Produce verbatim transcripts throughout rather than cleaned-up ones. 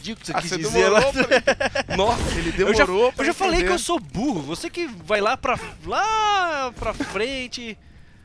entendi o que você Ah, quis você dizer. demorou pra... Nossa, ele demorou eu já, pra eu já falei entender. que eu sou burro. Você que vai lá pra, lá pra frente.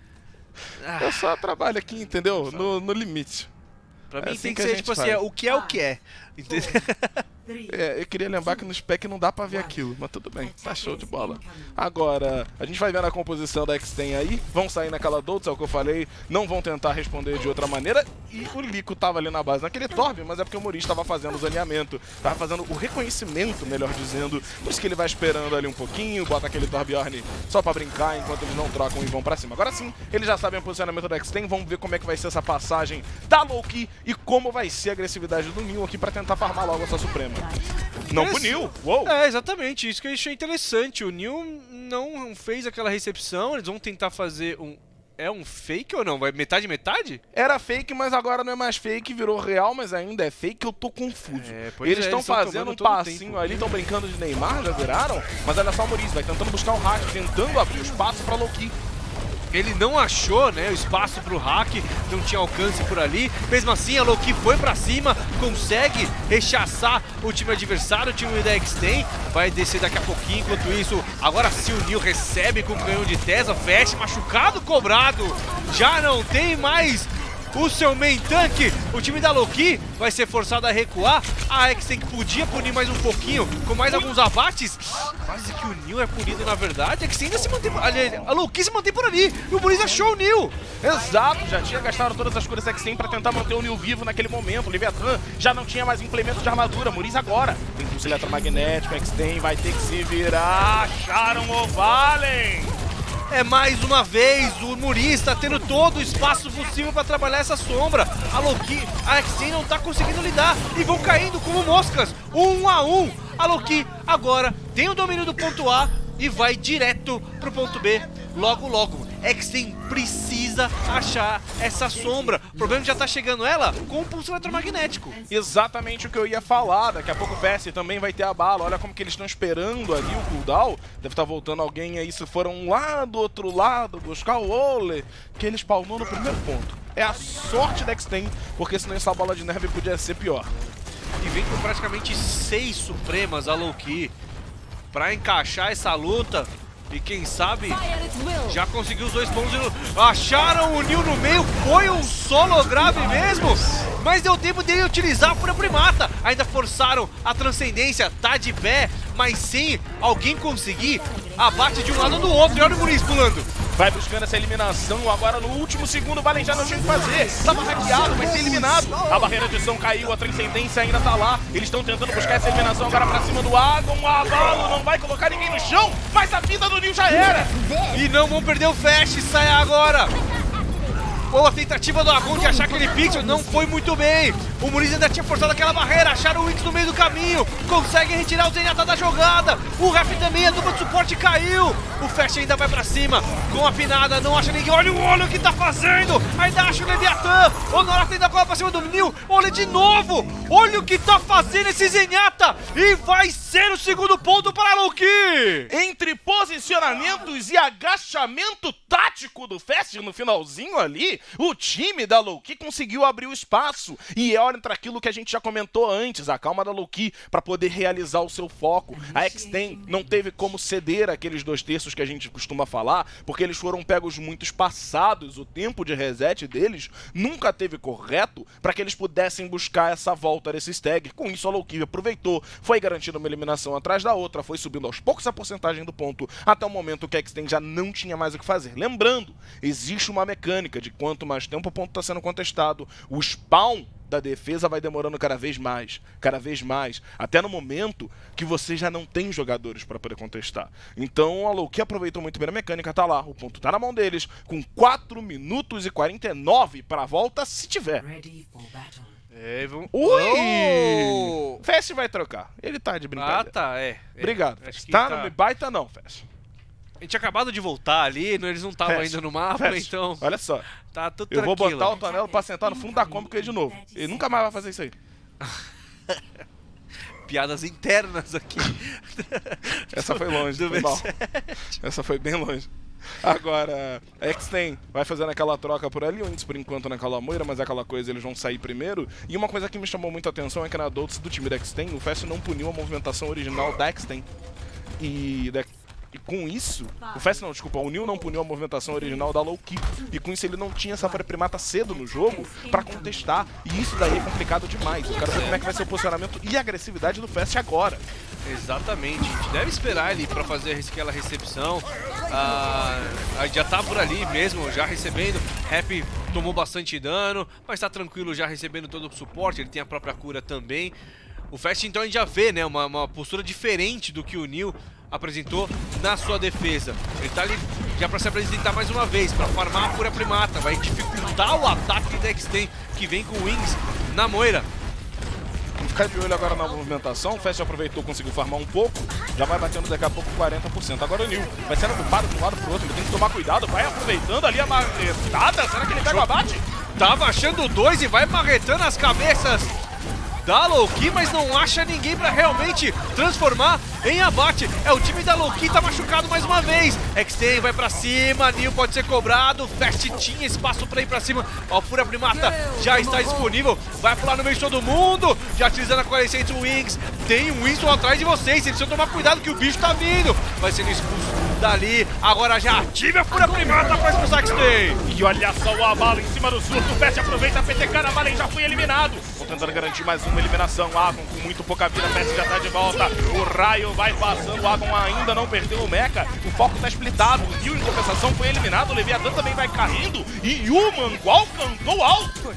Ah, Eu só trabalho aqui, entendeu? No, no limite. pra é mim assim tem que que a ser, gente tipo faz. assim, é, o que é o que é. Entendeu? É, eu queria lembrar que no spec não dá pra ver aquilo, mas tudo bem, tá show de bola. Agora, a gente vai vendo a composição da X-Ten aí, vão sair naquela Doltz, é o que eu falei, não vão tentar responder de outra maneira, e o Lico tava ali na base naquele Torb, mas é porque o Muriz tava fazendo os alinhamentos, tava fazendo o reconhecimento, melhor dizendo, por isso que ele vai esperando ali um pouquinho, bota aquele Torbjorn só pra brincar, enquanto eles não trocam e vão pra cima. Agora sim, eles já sabem o posicionamento da X-Ten, vamos ver como é que vai ser essa passagem da Loki e como vai ser a agressividade do Nil aqui pra tentar farmar logo essa Suprema. Não puniu! Uou! É, exatamente, isso que eu achei interessante. O Nil não fez aquela recepção, eles vão tentar fazer um... É um fake ou não? Vai metade metade? Era fake, mas agora não é mais fake, virou real, mas ainda é fake, eu tô confuso. É, pois eles é, estão eles tão fazendo um tomando todo o passinho tempo. ali, estão brincando de Neymar, já viraram, mas olha só o Muriz, vai tentando buscar um hack, tentando abrir o espaço pra Loki. Ele não achou, né, o espaço pro hack, não tinha alcance por ali. Mesmo assim, a Loki foi pra cima, consegue rechaçar o time adversário, o time da X-Ten. Vai descer daqui a pouquinho, enquanto isso, agora sim o Nil recebe com o canhão de Tesla, Fast, machucado, cobrado. Já não tem mais o seu main tank. O time da Loki vai ser forçado a recuar. A X-Ten que podia punir mais um pouquinho, com mais alguns abates. Quase que o Nil é punido na verdade. A X-Ten ainda se mantém, a Loki se mantém por ali. E o Muriz achou o Nil. Exato, já tinha gastado todas as curas X-Ten pra tentar manter o Nil vivo naquele momento. O Leviathan já não tinha mais implemento de armadura. Muriz agora tem pulso eletromagnético, X-Ten vai ter que se virar. Acharam o Valen! É mais uma vez, o Muriz tá tendo todo o espaço possível para trabalhar essa sombra. A Loki, a X-Ten não tá conseguindo lidar e vão caindo como moscas, um a um. A Loki agora tem o domínio do ponto A e vai direto pro ponto B logo logo. X-Ten precisa achar essa sombra. O problema é que já tá chegando ela com o pulso eletromagnético. Exatamente o que eu ia falar. Daqui a pouco o P S também vai ter a bala. Olha como que eles estão esperando ali o cooldown. Deve estar voltando alguém aí. Se foram lá do outro lado buscar o Ole, que ele spawnou no primeiro ponto. É a sorte da X-Ten, porque senão essa bola de neve podia ser pior. E vem com praticamente seis Supremas a Loki pra encaixar essa luta. E quem sabe já conseguiu os dois pontos. Acharam o Nil no meio. Foi um solo grave mesmo. Mas deu tempo dele utilizar a Fúria Primata. Ainda forçaram a transcendência. Tá de pé, mas sem alguém conseguir. Abate de um lado ou do outro. E olha o Muriz pulando. Vai buscando essa eliminação. Agora no último segundo o Valen já não tinha o que fazer. Tava hackeado, vai ser eliminado. A barreira de som caiu, a transcendência ainda tá lá. Eles estão tentando buscar essa eliminação agora pra cima do Agon. O Avalo não vai colocar ninguém no chão, mas a vida do Nil já era. E não vão perder o Fast. Sai agora. Boa tentativa do Agon de achar aquele pixel, não foi muito bem. O Muriz ainda tinha forçado aquela barreira, acharam o Wix no meio do caminho. Consegue retirar o Zenyatta da jogada. O Rap também, a dupla de suporte caiu. O Fast ainda vai pra cima, com a pinada, não acha ninguém. Olha o olho que tá fazendo. Ainda acha o Leviathan. O Norata ainda cola pra cima do Nil. Olha de novo. Olha o que tá fazendo esse Zenyatta. E vai ser o segundo ponto para a Loki. Entre posicionamentos e agachamento tático do Fast no finalzinho ali, o time da Loki conseguiu abrir o espaço. E olha para aquilo que a gente já comentou antes, a calma da Loki para poder realizar o seu foco. A X-Ten não teve como ceder aqueles dois terços que a gente costuma falar, porque eles foram pegos muito espaçados. O tempo de reset deles nunca teve correto para que eles pudessem buscar essa volta desse stag. Com isso a Loki aproveitou, foi garantindo uma eliminação atrás da outra, foi subindo aos poucos a porcentagem do ponto, até o momento que a X-Ten já não tinha mais o que fazer. Lembrando, existe uma mecânica de quanto mais tempo o ponto está sendo contestado, o spawn da defesa vai demorando cada vez mais, cada vez mais, até no momento que você já não tem jogadores para poder contestar. Então a Loki aproveitou muito bem a mecânica, tá lá, o ponto tá na mão deles, com quatro minutos e quarenta e nove para a volta, se tiver. É, vamos... Ui! Oh! Fast vai trocar, ele tá de brincadeira. Ah, tá, é. é. Obrigado, Acho que tá, tá... não me baita não, Fast. A gente tinha acabado de voltar ali, eles não estavam ainda no mapa, Fast, então olha só, tá tudo eu vou tranquilo. botar o Tonelo pra sentar no fundo da Kombi com ele de novo. Ele nunca mais vai fazer isso aí. Piadas internas aqui. Essa foi longe, Do foi mal. V sete. Essa foi bem longe. Agora, a X-Ten vai fazendo aquela troca por ali, o Inks por enquanto naquela moira, mas é aquela coisa, eles vão sair primeiro. E uma coisa que me chamou muita atenção é que na Adults do time da X-Ten, o Fast não puniu a movimentação original da X-Ten. E, da, e com isso, o Fast não, desculpa, o Nil não puniu a movimentação original da Low-Ki. E com isso ele não tinha Safari Primata cedo no jogo pra contestar. E isso daí é complicado demais. Eu quero ver como é que vai ser o posicionamento e a agressividade do Fast agora. Exatamente, a gente deve esperar ele para fazer aquela recepção. Ah, já tá por ali mesmo, já recebendo. Rap tomou bastante dano, mas tá tranquilo já recebendo todo o suporte, ele tem a própria cura também. O Fast então a gente já vê, né, uma, uma postura diferente do que o Nil apresentou na sua defesa. Ele tá ali já para se apresentar mais uma vez, para farmar a cura primata, vai dificultar o ataque da X-Ten que vem com o Wings na moira. Ficar de olho agora na movimentação, o Fast aproveitou, conseguiu farmar um pouco, já vai batendo daqui a pouco quarenta por cento. Agora o Nil vai sendo ocupado de um lado pro outro, ele tem que tomar cuidado, vai aproveitando ali a marretada, será que ele pega o abate? Tava achando dois e vai marretando as cabeças da Low-Ki, mas não acha ninguém pra realmente transformar em abate. É o time da Low-Ki, tá machucado mais uma vez. X-Ten vai pra cima, Nil pode ser cobrado, Fast tinha espaço pra ir pra cima. Ó, a Fúria Primata já está disponível, vai pular no meio de todo mundo, já utilizando a Coalescente Wings. Tem um Winston atrás de vocês, eles precisam tomar cuidado que o bicho tá vindo. Vai sendo expulso dali, agora já ativa a Fúria Primata pra expulsar X-Ten. E olha só o Avalon em cima do surto, o Fast aproveita a P T K, a Valen já foi eliminado. Vou tentando garantir mais uma eliminação, Agon com muito pouca vida, o Fast já tá de volta. O raio vai passando, o Agon ainda não perdeu o mecha, o foco tá splitado. O Nil em compensação foi eliminado, o Leviathan também vai caindo e o Mangual cantou alto.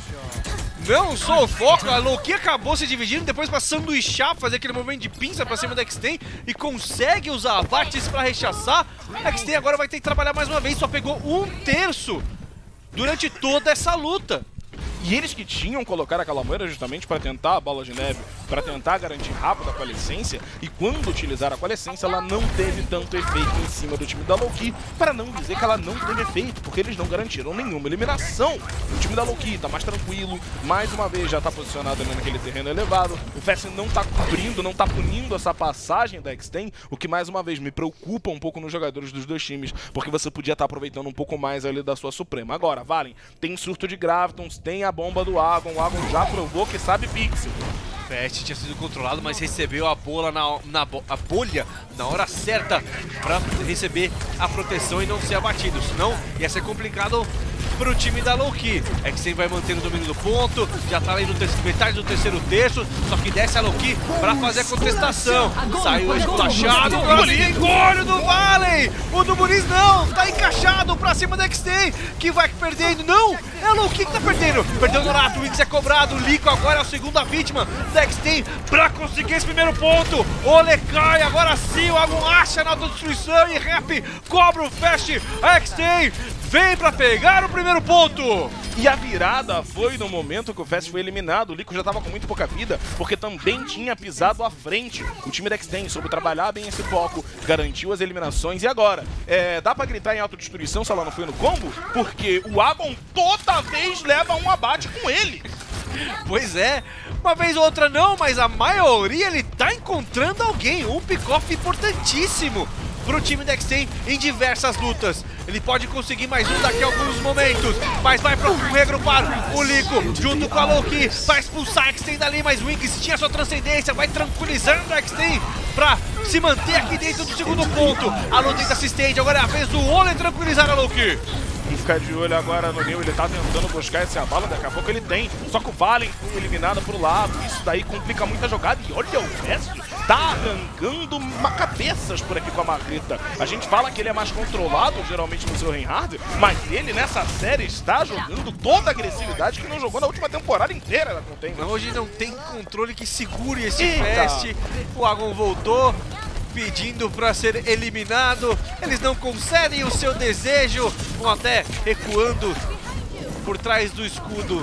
Não só o foco, a Low-Ki acabou se dividindo, depois pra sanduichar, fazer aquele movimento de pinça pra cima da X-Ten e consegue usar abates pra rechaçar. A X-Ten agora vai ter que trabalhar mais uma vez, só pegou um terço durante toda essa luta. E eles que tinham colocar aquela moira justamente para tentar a bola de neve, para tentar garantir rápido a coalescência, e quando utilizaram a coalescência, ela não teve tanto efeito em cima do time da Low-Ki, para não dizer que ela não teve efeito, porque eles não garantiram nenhuma eliminação. O time da Low-Ki tá mais tranquilo, mais uma vez já tá posicionado ali naquele terreno elevado, o Fast não tá cobrindo, não tá punindo essa passagem da X-Ten, o que mais uma vez me preocupa um pouco nos jogadores dos dois times, porque você podia estar aproveitando um pouco mais ali da sua Suprema. Agora, Valen, tem surto de Gravitons, tem a bomba do Agon, o Agon já provou que sabe pixel. O Fast tinha sido controlado, mas recebeu a bola na, na a bolha na hora certa para receber a proteção e não ser abatido, senão ia ser complicado pro time da Low-Ki. X-Ten vai mantendo o domínio do ponto, já tá ali no metade do terceiro terço, só que desce a Low-Ki pra fazer a contestação. Saiu esculachado, engole, engole do Valen! O do Muniz não, tá encaixado pra cima da X-Ten, que vai perdendo, não! É a Low-Ki que tá perdendo, perdeu no lado, o Wings é cobrado, o Lico agora é a segunda vítima da X-Ten pra conseguir esse primeiro ponto. Ole cai, agora sim, o Agon acha na autodestruição e Rap cobra o Fast, a X-Ten vem pra pegar o primeiro ponto! E a virada foi no momento que o Fast foi eliminado. O Lico já tava com muito pouca vida, porque também tinha pisado à frente. O time da X-Ten soube trabalhar bem esse foco, garantiu as eliminações. E agora, é, dá pra gritar em autodestruição se ela não foi no combo? Porque o Agon toda vez leva um abate com ele. Pois é, uma vez ou outra não, mas a maioria ele tá encontrando alguém. Um pick-off importantíssimo pro time da X-Ten em diversas lutas. Ele pode conseguir mais um daqui a alguns momentos, mas vai pro regrupar o Lico junto com a Low-Ki, vai expulsar a X-Ten dali, mas o Wings tinha sua transcendência, vai tranquilizando a X-Ten pra se manter aqui dentro do segundo ponto. A luta tenta se estende, agora é a vez do Ole tranquilizar a Low-Ki. E ficar de olho agora no Nil, ele tá tentando buscar esse abalo, daqui a pouco ele tem. Só que o Valen foi eliminado pro lado, isso daí complica muito a jogada. E olha o Fast, tá arrancando cabeças por aqui com a marreta. A gente fala que ele é mais controlado, geralmente no seu Reinhardt, mas ele nessa série está jogando toda a agressividade que não jogou na última temporada inteira na Contender. Hoje não tem controle que segure esse Eita. Fast. O Agon voltou pedindo para ser eliminado, eles não concedem o seu desejo, vão até recuando por trás do escudo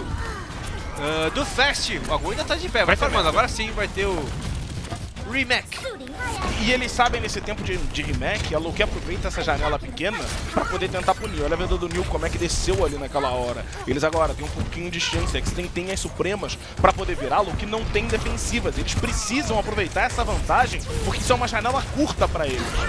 uh, do Fast. O Agon ainda tá de pé, vai formando, agora sim vai ter o Remake. E eles sabem nesse tempo de, de remake, a Low-Ki aproveita essa janela pequena pra poder tentar punir. Olha a vida do Nil, como é que desceu ali naquela hora. Eles agora têm um pouquinho de chance, é que tem, tem as supremas pra poder virar. A Low-Ki não tem defensivas, eles precisam aproveitar essa vantagem, porque isso é uma janela curta pra eles.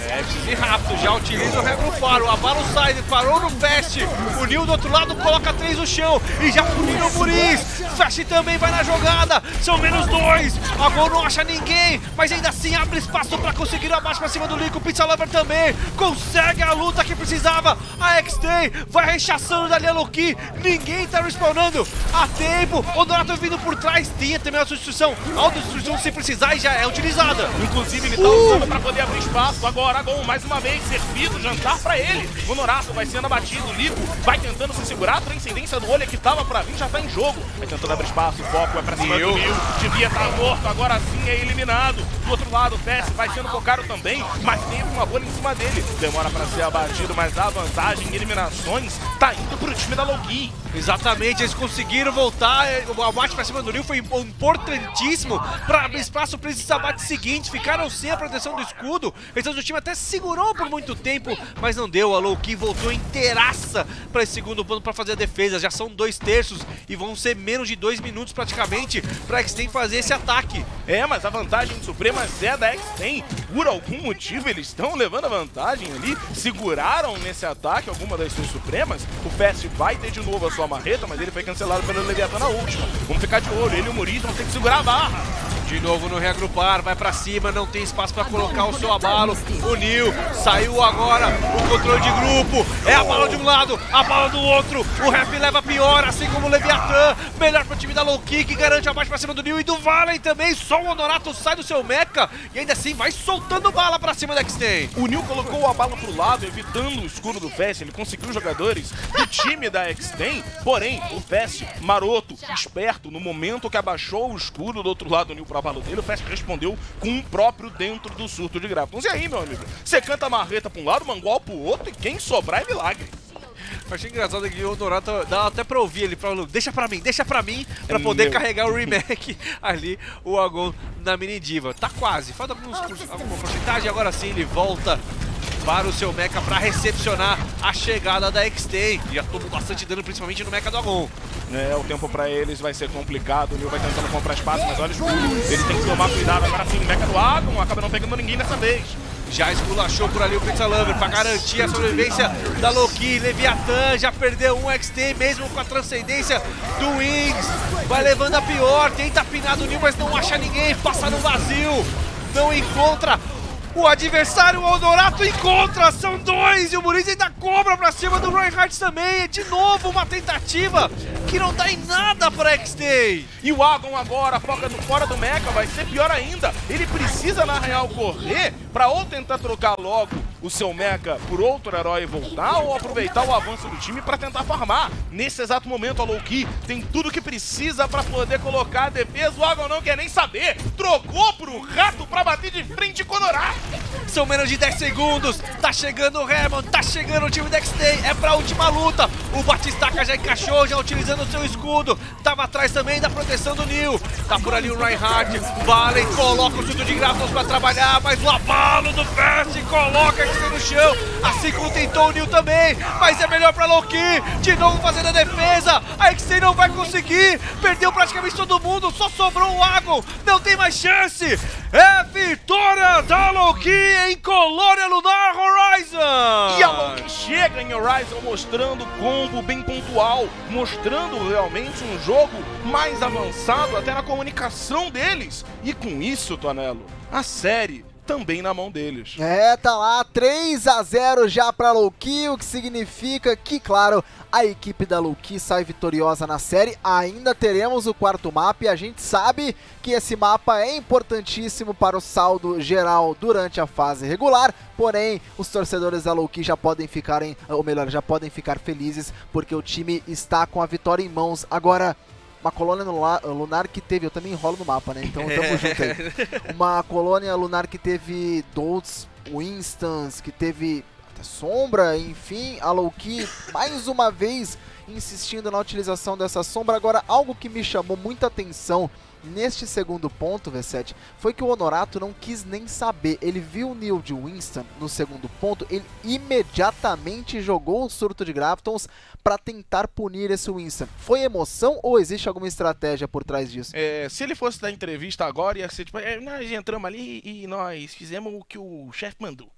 É, precisa ir rápido, já utiliza o regrupar, o abalo sai, parou no Fast, o Nil do outro lado coloca três no chão e já puniu o Muriz. Fast também vai na jogada, são menos dois, a Gol não acha ninguém, mas ainda assim abre espaço pra conseguir o abate pra cima do Lico. O Pizza Lover também consegue a luta que precisava, a X T vai rechaçando dali a Loki, ninguém tá respawnando a tempo, o Donato vindo por trás, tinha também a substituição, a autodestruição se precisar e já é utilizada. Inclusive ele tá Uh! usando pra poder abrir espaço, agora a Gol mais uma vez, servido, jantar pra ele. O Norato vai sendo abatido, o Lico vai tentando se segurar, a transcendência do olho que tava pra vir já tá em jogo. Vai tentando abrir espaço, o foco é pra cima Nil. do Nil, devia estar morto, agora sim é eliminado. Do outro lado o Fast vai sendo focado também, mas teve uma bolha em cima dele. Demora pra ser abatido, mas a vantagem em eliminações tá indo pro time da Loki. Exatamente, eles conseguiram voltar, o abate pra cima do Nil foi importantíssimo pra abrir espaço pra esse abate seguinte, ficaram sem a proteção do escudo, então o time até segurou por muito tempo, mas não deu, a Loki voltou inteiraça pra esse segundo plano pra fazer a defesa, já são dois terços e vão ser menos de dois minutos praticamente pra X-Ten fazer esse ataque. É, mas a vantagem suprema é da X-Ten, por algum motivo eles estão levando a vantagem ali, seguraram nesse ataque alguma das suas supremas, o Fast vai ter de novo a sua marreta, mas ele foi cancelado pelo Leviathan na última. Vamos ficar de olho, ele e o Muriz vão ter que segurar a barra. De novo no reagrupar, vai pra cima, não tem espaço pra colocar o seu abalo. O Nil saiu agora, o controle de grupo, é a bala de um lado, a bala do outro. O Rap leva pior, assim como o Leviathan. Melhor pro time da Loki, que garante a baixa pra cima do Nil e do Valen também. Só o Honorato sai do seu mecha e ainda assim vai soltando bala pra cima da X-Ten. O Nil colocou a bala pro lado, evitando o escudo do Fast. Ele conseguiu jogadores do time da X-Ten. Porém, o Fast, maroto, esperto, no momento que abaixou o escudo do outro lado do Nil pra bala dele, o Fast respondeu com um próprio dentro do surto de Graptons. E aí, meu amigo? Você canta a marreta pra um lado, mangual pro outro e quem sobrar é milagre. Eu achei engraçado que o Donato dá até pra ouvir ele, falando, deixa pra mim, deixa pra mim, pra poder Meu. carregar o remake ali, o Agol na mini diva. Tá quase, falta alguns, alguma porcentagem, agora sim ele volta para o seu mecha para recepcionar a chegada da X-Ten. Já tomou bastante dano, principalmente no mecha do Agon. É, o tempo pra eles vai ser complicado, o Nil vai tentando comprar espaço, mas olha o escudo, ele tem que tomar cuidado, agora sim, o mecha do Agon acaba não pegando ninguém dessa vez. Já esculachou por ali o Pizza Lover para garantir a sobrevivência da Loki. Leviathan já perdeu um X-Ten, mesmo com a transcendência do Wings. Vai levando a pior, tenta pinar do Nil, mas não acha ninguém, passa no vazio. Não encontra o adversário, o Honorato encontra, são dois, e o Muriz ainda cobra pra cima do Reinhardt também. De novo uma tentativa que não dá em nada pra X-Ten. E o Agon agora, foca do, fora do mecha, vai ser pior ainda. Ele precisa, na real, correr pra ou tentar trocar logo o seu mecha por outro herói e voltar, ou aproveitar o avanço do time pra tentar farmar. Nesse exato momento, a Loki tem tudo que precisa pra poder colocar a defesa. O Agon não quer nem saber. Trocou pro rato pra bater de frente com o Honorato. São menos de dez segundos, tá chegando o Hammond, tá chegando o time da X-Ten, é pra última luta. O Batistaca já encaixou, já utilizando o seu escudo. Tava atrás também da proteção do Nil. Tá por ali o Reinhardt, Valen coloca o surto de Graptons pra trabalhar, mas o abalo do Fast coloca a X-Ten no chão, assim como tentou o Nil também. Mas é melhor pra Loki, de novo fazendo a defesa. A X-Ten não vai conseguir, perdeu praticamente todo mundo, só sobrou o Agon, não tem mais chance. É vitória da Loki em Colônia Lunar Horizon! E a Loki chega em Horizon mostrando combo bem pontual, mostrando realmente um jogo mais avançado até na comunicação deles. E com isso, Tonelo, a série também na mão deles. É, tá lá, três a zero já pra Loki, o que significa que, claro, a equipe da Loki sai vitoriosa na série. Ainda teremos o quarto mapa e a gente sabe que esse mapa é importantíssimo para o saldo geral durante a fase regular, porém, os torcedores da Loki já podem ficar, em, ou melhor, já podem ficar felizes porque o time está com a vitória em mãos. Agora, uma colônia lunar que teve, eu também enrolo no mapa, né? Então tamo junto aí. Uma colônia lunar que teve Dolts, Winstons, que teve até Sombra, enfim, a Loki mais uma vez insistindo na utilização dessa Sombra. Agora, algo que me chamou muita atenção neste segundo ponto, V sete, foi que o Honorato não quis nem saber. Ele viu o Nil de Winston no segundo ponto, ele imediatamente jogou o surto de Graptons para tentar punir esse Winston. Foi emoção ou existe alguma estratégia por trás disso? É, se ele fosse dar entrevista agora, ia ser tipo, é, nós entramos ali e nós fizemos o que o chefe mandou.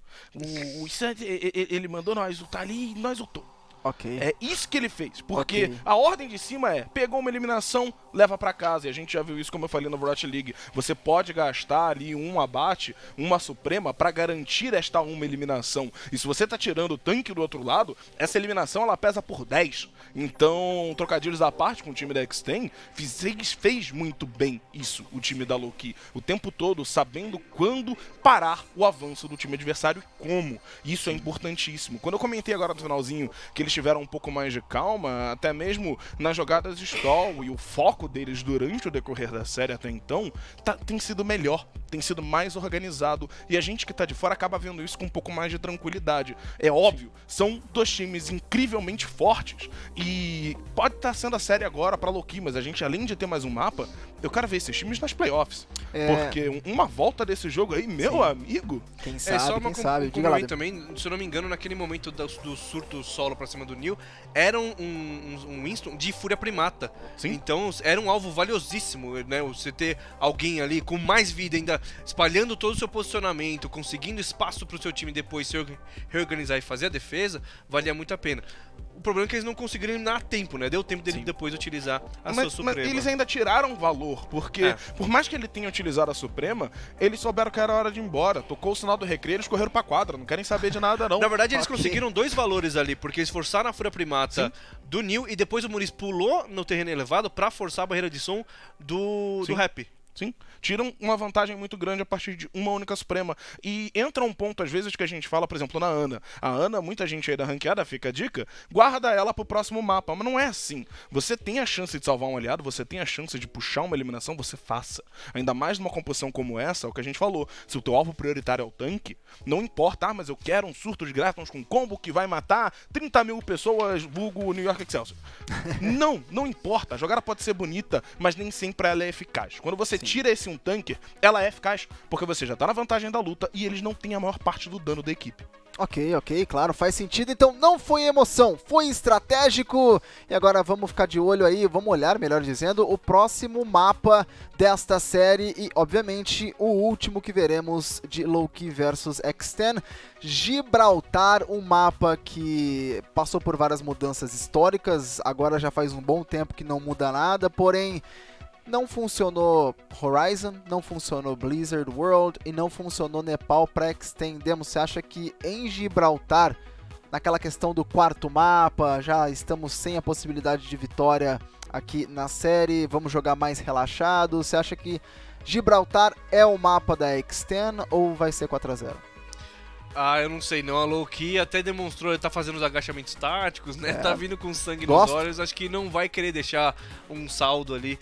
O, o Santos, ele mandou nós lutar ali e nós lutou. Ok. É isso que ele fez, porque Ok. a ordem de cima é, pegou uma eliminação, leva pra casa, e a gente já viu isso como eu falei no Overwatch League, você pode gastar ali um abate, uma suprema, pra garantir esta uma eliminação, e se você tá tirando o tanque do outro lado, essa eliminação ela pesa por dez, então, trocadilhos à parte com o time da X T E M, fez, fez muito bem isso, o time da Loki, o tempo todo sabendo quando parar o avanço do time adversário e como, isso é importantíssimo. Quando eu comentei agora no finalzinho que eles tiveram um pouco mais de calma, até mesmo nas jogadas de stall e o foco deles durante o decorrer da série até então, tá, tem sido melhor, tem sido mais organizado e a gente que tá de fora acaba vendo isso com um pouco mais de tranquilidade. É óbvio, são dois times incrivelmente fortes e pode estar sendo a série agora pra Loki, mas a gente além de ter mais um mapa, eu quero ver esses times nas playoffs, É... porque uma volta desse jogo aí, meu Sim. amigo... Quem É sabe, só uma quem com- sabe. um Diga lá. complemento também, se eu não me engano, naquele momento do, do surto solo pra cima do Neil, era um, um, um Winston de Fúria Primata. Sim. Então era um alvo valiosíssimo, né? Você ter alguém ali com mais vida, ainda espalhando todo o seu posicionamento, conseguindo espaço pro seu time depois se orga- reorganizar e fazer a defesa, valia muito a pena. O problema é que eles não conseguiram eliminar a tempo, né? Deu tempo dele Sim. depois utilizar a Mas, sua mas Suprema. eles ainda tiraram valor, porque É. por mais que ele tenha utilizado a Suprema, eles souberam que era hora de ir embora. Tocou o sinal do recreio, eles correram pra quadra, não querem saber de nada não. Na verdade, eles Ok. conseguiram dois valores ali, porque eles forçaram a Fúria Primata Sim. do Neil e depois o Muniz pulou no terreno elevado pra forçar a barreira de som do, Sim. do Rap. Sim, tiram uma vantagem muito grande a partir de uma única Suprema. E entra um ponto, às vezes, que a gente fala, por exemplo, na Ana. A Ana, muita gente aí da ranqueada, fica a dica, guarda ela pro próximo mapa. Mas não é assim. Você tem a chance de salvar um aliado, você tem a chance de puxar uma eliminação, você faça. Ainda mais numa composição como essa, é o que a gente falou. Se o teu alvo prioritário é o tanque, não importa, ah, mas eu quero um surto de Graftons com combo que vai matar trinta mil pessoas, vulgo New York Excelsior. Não, não importa. A jogada pode ser bonita, mas nem sempre ela é eficaz. Quando você Sim. tira esse um tanker, ela é eficaz, porque você já tá na vantagem da luta e eles não têm a maior parte do dano da equipe. Ok, ok, claro, faz sentido. Então não foi emoção, foi estratégico. E agora vamos ficar de olho aí, vamos olhar, melhor dizendo, o próximo mapa desta série e, obviamente, o último que veremos de Loki versus X T E M. Gibraltar, um mapa que passou por várias mudanças históricas, agora já faz um bom tempo que não muda nada, porém... Não funcionou Horizon, não funcionou Blizzard World e não funcionou Nepal para X T E M. Demo, você acha que em Gibraltar, naquela questão do quarto mapa, já estamos sem a possibilidade de vitória aqui na série, vamos jogar mais relaxado? Você acha que Gibraltar é o mapa da X T E M ou vai ser quatro a zero? Ah, eu não sei não, a Loki até demonstrou, ele tá fazendo os agachamentos táticos, né? É. Tá vindo com sangue Gosto. nos olhos, acho que não vai querer deixar um saldo ali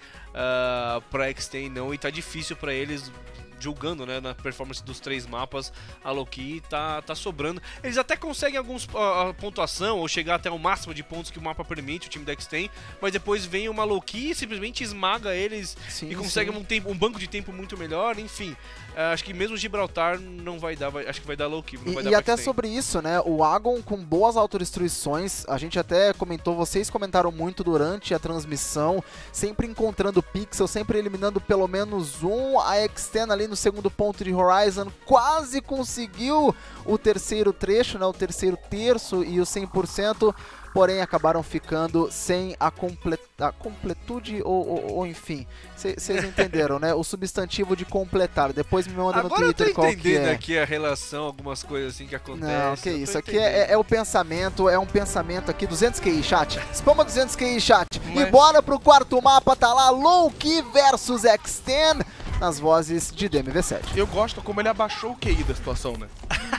uh, pra X T E M não, e tá difícil pra eles, julgando, né, na performance dos três mapas, a Loki tá, tá sobrando. Eles até conseguem alguns uh, pontuação, ou chegar até o máximo de pontos que o mapa permite, o time da X T E M, mas depois vem uma Loki e simplesmente esmaga eles Sim, e consegue sim. um, tempo, um banco de tempo muito melhor, enfim. Uh, acho que mesmo Gibraltar não vai dar, vai, acho que vai dar Loki, não vai E, dar e pra até X T E M. sobre isso, né, o Agon com boas autodestruições, a gente até comentou, vocês comentaram muito durante a transmissão, sempre encontrando pixel, sempre eliminando pelo menos um, a X T E M ali no segundo ponto de Horizon quase conseguiu o terceiro trecho, né, o terceiro terço e o cem por cento, porém acabaram ficando sem a, comple a completude ou, ou, ou enfim, vocês entenderam, né? O substantivo de completar. Depois me manda Agora no Twitter eu tô qual que entendendo é. aqui a relação, algumas coisas assim que acontecem. Não, que eu tô isso, aqui entendendo. é, é o pensamento, é um pensamento aqui, duzentos Q I, chat. Spama duzentos Q I, chat. E Mas- bora pro quarto mapa, tá lá, Loki versus X T E M, nas vozes de D M V sete. Eu gosto como ele abaixou o Q I da situação, né?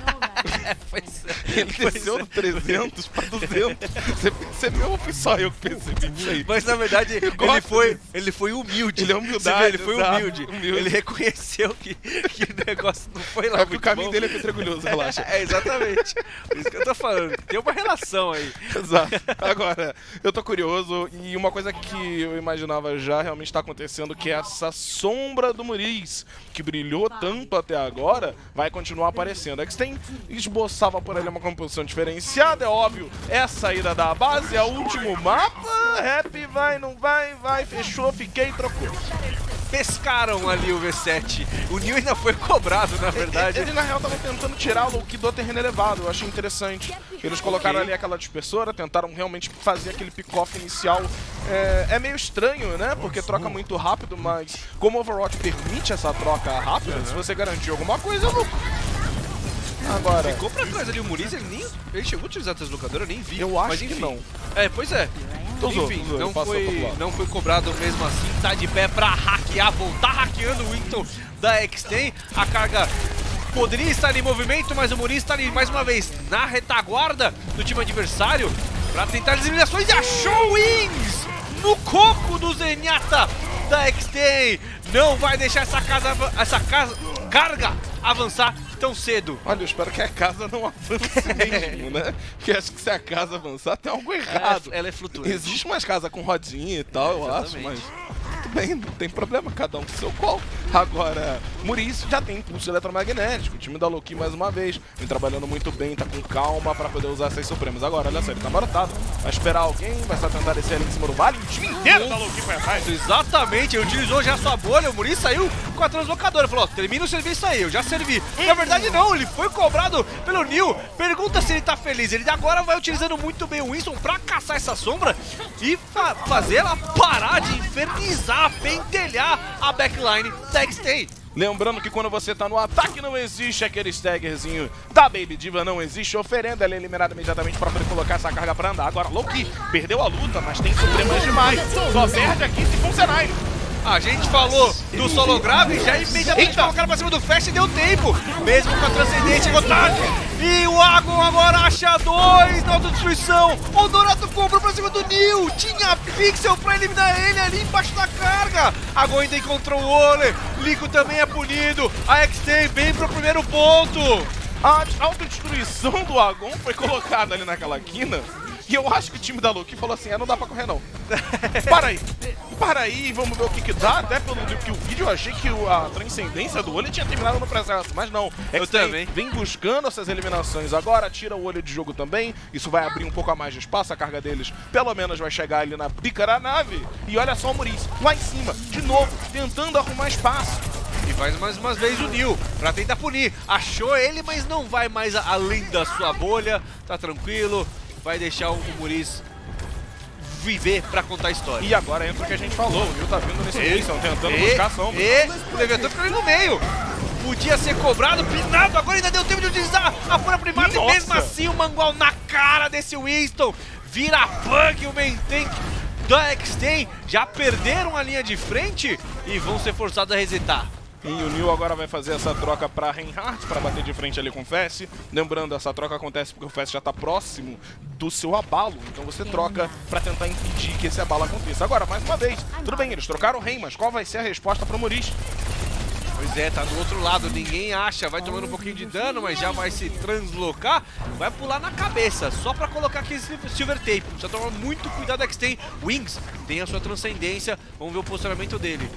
Pois é, Ele pois desceu é. do trezentos pra duzentos. Você percebeu ou foi só eu que percebi isso aí? Mas na verdade ele gosto foi, disso. ele foi humilde. Ele é Você humildade, vê, ele foi exato, humilde. humilde. Ele reconheceu que, que o negócio não foi lá É porque muito o caminho bom. dele é pedregulhoso, relaxa. É, exatamente. Por isso que eu tô falando. Tem uma relação aí. Exato. Agora, eu tô curioso e uma coisa que eu imaginava já realmente tá acontecendo, que é essa sombra do Muniz, que brilhou tanto até agora, vai continuar aparecendo. A X T E M esboçava por ali uma composição diferenciada, é óbvio, é a saída da base, é o último mapa, Rap vai, não vai, vai, fechou, fiquei, trocou. pescaram ali o V sete. O Nil ainda foi cobrado, na verdade. Eles, na real, estavam tentando tirar o Loki do terreno elevado. Eu achei interessante. Eles colocaram okay. ali aquela dispersora, tentaram realmente fazer aquele pick-off inicial. É, é meio estranho, né? Porque troca muito rápido, mas como o Overwatch permite essa troca rápida, uhum. se você garantir alguma coisa, eu vou... Agora... Ficou pra trás ali o Muriz, ele nem... Ele chegou a utilizar a translocadora, eu nem vi. Eu acho mas, que não. É, pois é. Usou, Enfim, usou, não, foi, não foi cobrado mesmo assim, tá de pé pra hackear, voltar hackeando o Winston da X-Ten. A carga poderia estar em movimento, mas o Muriz está ali mais uma vez na retaguarda do time adversário pra tentar as eliminações e achou o Wings no coco do Zenyatta da X-Ten. Não vai deixar essa, casa, essa casa, carga avançar tão cedo. Olha, eu espero que a casa não avance mesmo, né? Porque acho que se a casa avançar tem algo errado. Ela é, ela é flutuante. Existe umas casas com rodinha e tal, eu Exatamente. acho, mas tudo bem, não tem problema, cada um com seu colo. Agora, Muriz já tem impulso eletromagnético, o time da Loki mais uma vez, vem trabalhando muito bem, tá com calma pra poder usar essas supremas. Agora, olha só, ele tá marotado, vai esperar alguém, vai só tentar descer ali em cima do vale, o time inteiro da Loki vai atrás. Exatamente, ele utilizou já sua bolha, o Muriz saiu com a translocadora, falou, ó, termina o serviço aí, eu já servi. Na verdade não, ele foi cobrado pelo Nil, pergunta se ele tá feliz, ele agora vai utilizando muito bem o Winston pra caçar essa sombra e fa fazer ela parar de infernizar, pentelhar a backline da X-Ten. Lembrando que quando você tá no ataque não existe aquele staggerzinho da Baby Diva, não existe oferenda, ela é eliminada imediatamente para poder colocar essa carga para andar. Agora Loki perdeu a luta, mas tem supremas demais, só perde aqui se funcionar. A gente falou do solo grave, já imediatamente colocaram pra cima do Fast e deu tempo. Mesmo com a transcendente, chegou tarde. E o Agon agora acha dois na autodestruição. O Dorato compra pra cima do Nil. Tinha pixel pra eliminar ele ali embaixo da carga. Agon ainda encontrou o Ole. Lico também é punido. A X-Ten vem pro primeiro ponto. A autodestruição do Agon foi colocada ali naquela quina. E eu acho que o time da Loki falou assim, ah, não dá pra correr não. Para aí, para aí, vamos ver o que que dá. Até pelo que o vídeo eu achei que a transcendência do olho tinha terminado no processo, mas não. Eu também. Vem buscando essas eliminações agora, tira o olho de jogo também. Isso vai abrir um pouco a mais de espaço, a carga deles pelo menos vai chegar ali na bica da nave. E olha só o Muriz, lá em cima, de novo, tentando arrumar espaço. E faz mais uma vez o Nil pra tentar punir. Achou ele, mas não vai mais além da sua bolha, tá tranquilo. Vai deixar o Muriz viver pra contar a história. E agora entra o que a gente falou, o Nil tá vindo nesse Wilson, tentando e, buscar a sombra. E o Leviathan ficou ali no meio. Podia ser cobrado, pinado, agora ainda deu tempo de utilizar a fúria privada. Nossa. E mesmo assim o Mangual na cara desse Winston. Vira bug o main tank da X-Ten. Já perderam a linha de frente e vão ser forçados a resetar. E o Nil agora vai fazer essa troca para Reinhardt, para bater de frente ali com o Fast. Lembrando, essa troca acontece porque o Fast já está próximo do seu abalo. Então você troca para tentar impedir que esse abalo aconteça. Agora, mais uma vez, tudo bem, eles trocaram o Rein, mas qual vai ser a resposta para o Muriz? Pois é, tá do outro lado, ninguém acha, vai tomando um pouquinho de dano, mas já vai se translocar, vai pular na cabeça, só pra colocar aqui esse Silver Tape. Precisa tomar muito cuidado, que tem Wings, tem a sua transcendência, vamos ver o posicionamento dele.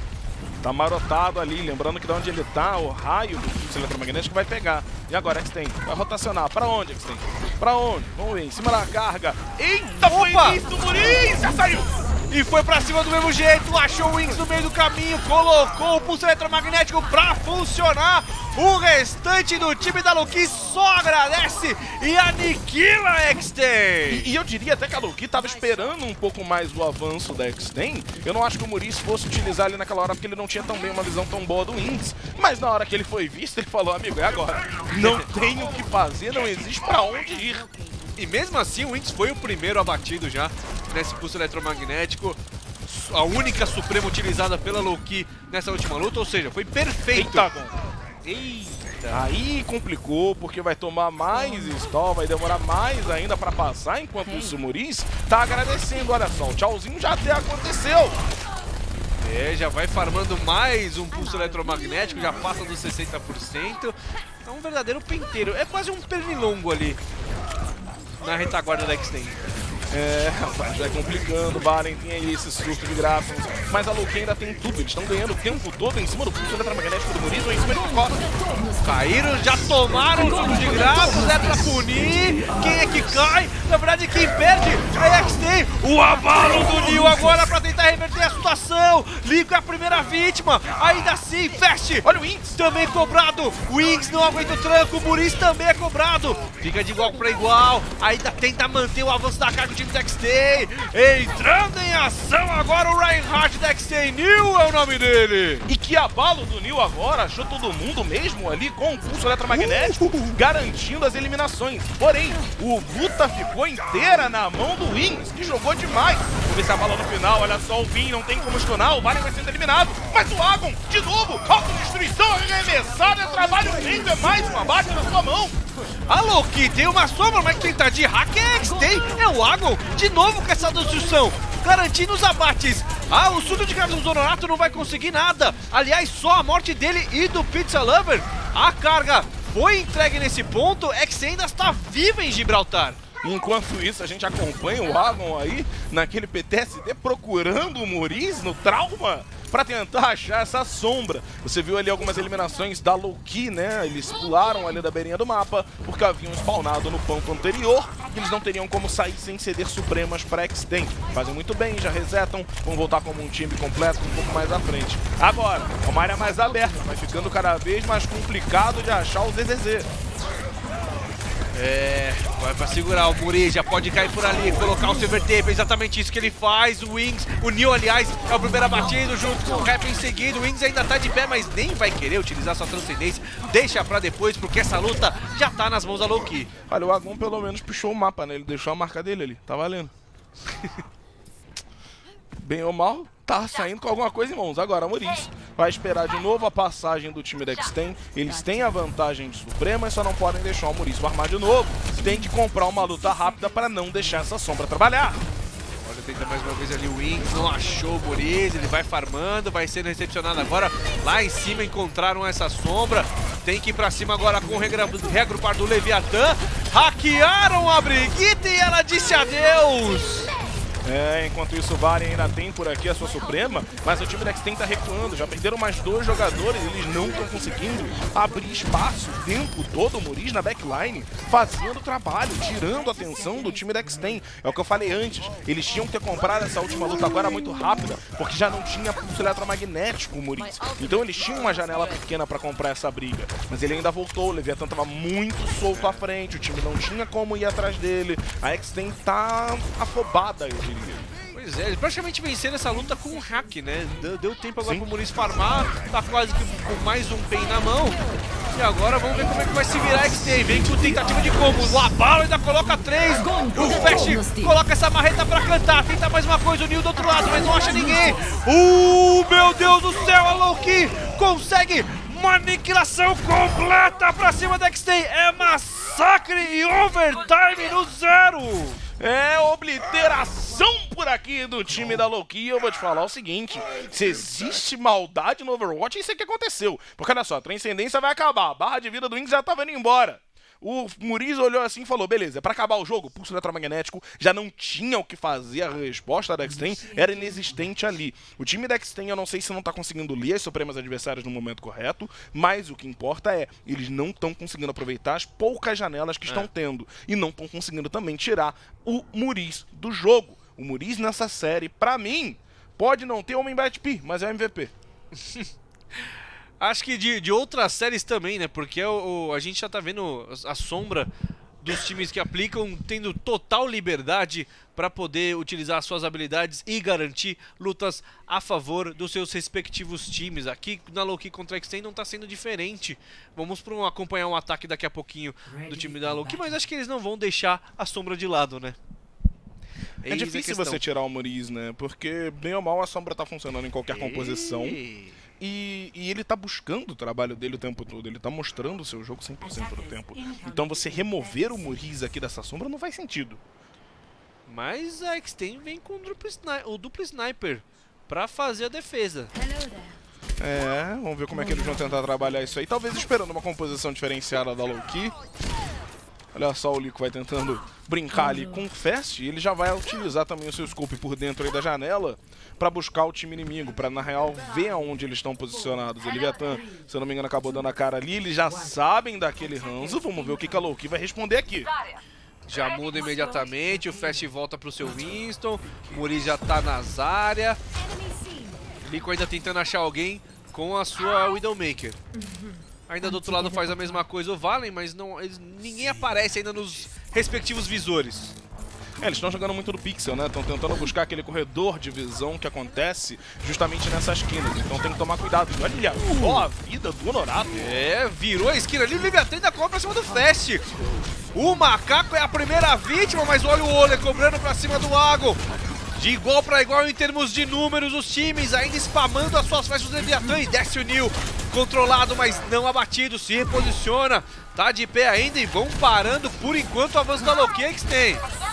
Tá marotado ali, lembrando que de onde ele tá, o raio do eletromagnético vai pegar. E agora, X-Ten, vai rotacionar. Pra onde, X-Ten? Pra onde? Vamos ver, em cima da carga. Eita, foi isso, Muriz! Já saiu! E foi pra cima do mesmo jeito, achou o Wings no meio do caminho, colocou o pulso eletromagnético pra funcionar. O restante do time da Loki só agradece e aniquila a X-Ten. E, e eu diria até que a Loki tava esperando um pouco mais o avanço da X-Ten. Eu não acho que o Muriz fosse utilizar ali naquela hora, porque ele não tinha também uma visão tão boa do Wings. Mas na hora que ele foi visto, ele falou, amigo, é agora. Não tem o que fazer, não existe pra onde ir. E mesmo assim o Wings foi o primeiro abatido já nesse pulso eletromagnético. A única suprema utilizada pela Loki nessa última luta, ou seja, foi perfeito. Eita, bom. Eita. Aí complicou, porque vai tomar mais stall, vai demorar mais ainda pra passar, enquanto isso o Muriz tá agradecendo. Olha só, o tchauzinho já até aconteceu. É, já vai farmando mais um pulso eletromagnético, já passa dos sessenta por cento. É um verdadeiro penteiro, é quase um pernilongo ali na retaguarda da X-Ten. É, rapaz, vai complicando, Valen tem aí esse surto de gráficos, mas a Loki ainda tem tudo, eles estão ganhando o tempo todo em cima do pulso eletromagnético do do Muriz, ou em cima de Copa. Caíram, já tomaram o jogo de graças, é pra punir. Quem é que cai? Na verdade, quem perde é a X T. O abalo do Nil agora pra tentar reverter a situação. Lico é a primeira vítima. Ainda assim, Fast. Olha o Wings. Também cobrado. Wings não aguenta o tranco. O Muriz também é cobrado. Fica de igual pra igual. Ainda tenta manter o avanço da carga do time da X T. Entrando em ação agora o Reinhardt da X T. Nil é o nome dele. E que abalo do Nil agora. Achou todo mundo mesmo ali com o pulso eletromagnético, garantindo as eliminações. Porém, o luta ficou inteira na mão do Wings, que jogou demais. Vamos ver se a bala no final, olha só, o Vin não tem como stunar, o Valen vai sendo eliminado. Mas o Agon, de novo, autodestruição arremessada, trabalho feito, é mais uma bate na sua mão. A Loki tem uma sombra, mas quem tá de hack é a X T, é o Agon, de novo com essa destruição, garantindo os abates. Ah, o Sudo de Carlos Honorato não vai conseguir nada. Aliás, só a morte dele e do Pizza Lover. A carga foi entregue nesse ponto, X T ainda está viva em Gibraltar. Enquanto isso, a gente acompanha o Agon aí naquele P T S D procurando o Muriz no trauma para tentar achar essa sombra. Você viu ali algumas eliminações da Loki, né? Eles pularam ali da beirinha do mapa porque haviam spawnado no ponto anterior e eles não teriam como sair sem ceder supremas para X T. Fazem muito bem, já resetam, vão voltar como um time completo um pouco mais à frente. Agora, uma área mais aberta, vai ficando cada vez mais complicado de achar o Z Z Z. É, vai pra segurar, o Muriz já pode cair por ali, colocar o Silver Tape, é exatamente isso que ele faz. O Wings, o Nil, aliás, é o primeiro abatido junto com o Cap em seguida. O Wings ainda tá de pé, mas nem vai querer utilizar sua transcendência. Deixa pra depois, porque essa luta já tá nas mãos da Loki. Olha, o Agon pelo menos puxou o mapa, né? Ele deixou a marca dele ali, tá valendo. Bem ou mal, tá saindo com alguma coisa em mãos. Agora, o Muriz vai esperar de novo a passagem do time da X T. Eles têm a vantagem de Suprema, só não podem deixar o Muriz farmar de novo. Tem que comprar uma luta rápida para não deixar essa sombra trabalhar. Olha, tenta mais uma vez ali o Wings, não achou o Muriz, ele vai farmando, vai sendo recepcionado agora. Lá em cima encontraram essa sombra. Tem que ir pra cima agora com o reagrupar do Leviatã. Hackearam a Brigitte e ela disse adeus. É, enquanto isso o Varen ainda tem por aqui a sua Suprema, mas o time da X T tá recuando, já perderam mais dois jogadores, eles não estão conseguindo abrir espaço o tempo todo, o Muriz na backline, fazendo o trabalho, tirando a atenção do time da X T. É o que eu falei antes, eles tinham que ter comprado essa última luta agora muito rápida, porque já não tinha pulso eletromagnético o Muriz. Então eles tinham uma janela pequena para comprar essa briga, mas ele ainda voltou, o Leviathan tava muito solto à frente, o time não tinha como ir atrás dele, a X T tá afobada, eu diria. Pois é, eles praticamente venceram essa luta com um hack, né? Deu, deu tempo agora Sim. pro Muriz farmar, tá quase que com mais um pen na mão. E agora vamos ver como é que vai se virar a X T. Vem com tentativa de combo, o Abalo ainda coloca três. O Fast coloca essa marreta pra cantar, tenta mais uma coisa, o Nil do outro lado, mas não acha ninguém. Uh, meu Deus do céu, a Loki consegue uma aniquilação completa pra cima da X T. É massacre e overtime no zero. É obliteração por aqui do time da Loki. Eu vou te falar o seguinte, se existe maldade no Overwatch, isso é que aconteceu. Porque olha só, a transcendência vai acabar, a barra de vida do Wings já tava indo embora. O Muriz olhou assim e falou, beleza, pra acabar o jogo, pulso eletromagnético, já não tinha o que fazer, a resposta da X T era inexistente ali. O time da X T, eu não sei se não tá conseguindo ler as supremas adversárias no momento correto, mas o que importa é, eles não estão conseguindo aproveitar as poucas janelas que estão é. tendo, e não estão conseguindo também tirar o Muriz do jogo. O Muriz nessa série, pra mim, pode não ter Homem Bat P, mas é o M V P. Acho que de, de outras séries também, né? Porque o, o, a gente já tá vendo a sombra dos times que aplicam tendo total liberdade para poder utilizar suas habilidades e garantir lutas a favor dos seus respectivos times. Aqui na Loki contra a X T não tá sendo diferente. Vamos para um, acompanhar um ataque daqui a pouquinho do time da Loki, mas acho que eles não vão deixar a sombra de lado, né? É Eis difícil você tirar o Muriz, né? Porque bem ou mal a sombra tá funcionando em qualquer composição. E, e ele tá buscando o trabalho dele o tempo todo, ele tá mostrando o seu jogo cem por cento do tempo. Então você remover o Muriz aqui dessa sombra não faz sentido. Mas a X T vem com o duplo, o duplo sniper pra fazer a defesa. É, vamos ver como é que eles vão tentar trabalhar isso aí. Talvez esperando uma composição diferenciada da Loki. Olha só, o Lico vai tentando brincar ali com o Fast, e ele já vai utilizar também o seu scope por dentro aí da janela para buscar o time inimigo, para na real ver aonde eles estão posicionados. O Leviathan, se eu não me engano, acabou dando a cara ali, eles já sabem daquele Hanzo. Vamos ver o que, que a Loki vai responder aqui. Já muda imediatamente, o Fast volta pro seu Winston, o Muri já tá na Zarya. Lico ainda tentando achar alguém com a sua Widowmaker. Ainda do outro lado faz a mesma coisa o Valen, mas não, eles, ninguém aparece ainda nos respectivos visores. É, eles estão jogando muito no pixel, né? Estão tentando buscar aquele corredor de visão que acontece justamente nessas esquinas. Então tem que tomar cuidado. Olha só a vida do Honorato. É, virou a esquina ali, o Leviathan ainda cobra pra cima do Fast. O Macaco é a primeira vítima, mas olha o Ole cobrando pra cima do Agon. De igual para igual em termos de números, os times ainda spamando as suas festas do Leviathan, e desce o Nil, controlado, mas não abatido, se reposiciona, tá de pé ainda e vão parando por enquanto o avanço da Loki X tem.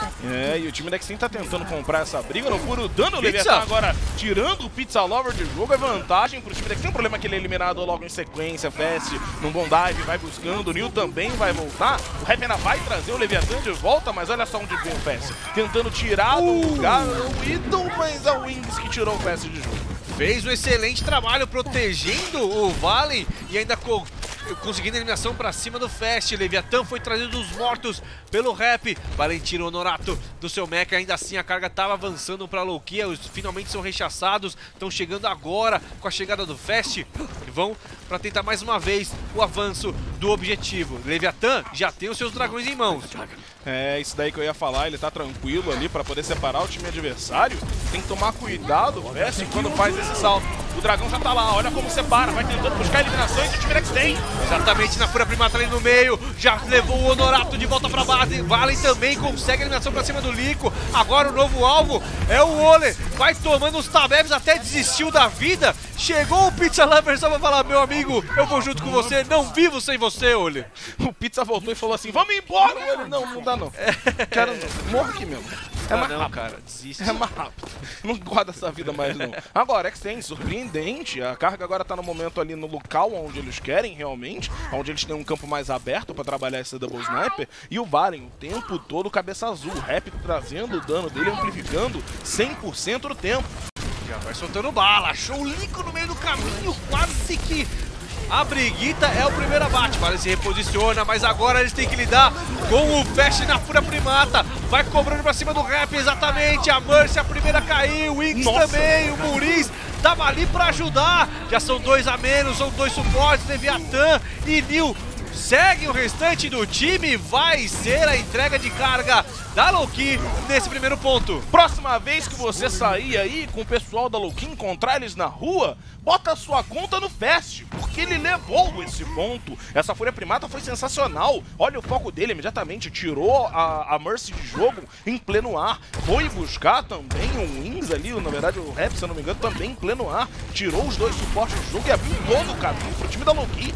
É, e o time da X tem tá tentando comprar essa briga no puro dano. O Leviathan agora tirando o Pizza Lover de jogo, é vantagem pro time da X. Tem um problema que ele é eliminado logo em sequência. Fast num bom dive, vai buscando, o Nil também vai voltar. O Rap ainda vai trazer o Leviathan de volta, mas olha só onde vem o Fast. Tentando tirar do uh. lugar o Idol, mas é o Wings que tirou o Fast de jogo. Fez um excelente trabalho protegendo o Valen e ainda co conseguindo a eliminação pra cima do Fast. Leviathan foi trazido dos mortos pelo Rap. Valen tira o Honorato do seu mecha. Ainda assim a carga tava avançando pra Loki. Os finalmente são rechaçados. Estão chegando agora com a chegada do Fast. Vão pra tentar mais uma vez o avanço do objetivo. Leviathan já tem os seus dragões em mãos. É, isso daí que eu ia falar, ele tá tranquilo ali pra poder separar o time adversário. Tem que tomar cuidado, o Fast, quando faz esse salto. O dragão já tá lá, olha como separa, vai tentando buscar eliminações e o time X tem. Exatamente, na Fúria Primata ali no meio, já levou o Honorato de volta pra base. Valen também consegue a eliminação pra cima do Lico. Agora o novo alvo é o Ole, vai tomando os tabebs, até desistiu da vida. Chegou o Pizza Lover só pra falar, meu amigo, eu vou junto com você, não vivo sem você, Ole. O Pizza voltou e falou assim, vamos embora, Ole. Não, não dá não. É. Quero, morro aqui mesmo. É ah, mais não, rápido. cara, desiste. É mais rápido. Não guarda essa vida mais não. Agora, X-Ten, surpreendente. A carga agora tá no momento ali no local onde eles querem realmente, onde eles têm um campo mais aberto pra trabalhar esse Double Sniper. E o Valen o tempo todo cabeça azul. O Rap trazendo o dano dele, amplificando cem por cento do tempo. Já vai soltando bala. Achou o Lico no meio do caminho, quase que... A briguita é o primeiro abate, Valen se reposiciona, mas agora eles têm que lidar com o Fast na Fúria Primata. Vai cobrando pra cima do Rap, exatamente, a Mercy, a primeira caiu, o Wings também, o Muriz tava ali pra ajudar. Já são dois a menos, são dois suportes, Leviathan e Nil. Segue o restante do time, vai ser a entrega de carga da Loki nesse primeiro ponto. Próxima vez que você sair aí com o pessoal da Loki, encontrar eles na rua, bota a sua conta no Fast, porque ele levou esse ponto. Essa Fúria Primata foi sensacional. Olha o foco dele, imediatamente tirou a, a Mercy de jogo em pleno ar. Foi buscar também o Wings ali, na verdade o Rap, se eu não me engano, também em pleno ar. Tirou os dois suportes do jogo e abriu todo o caminho pro time da Loki.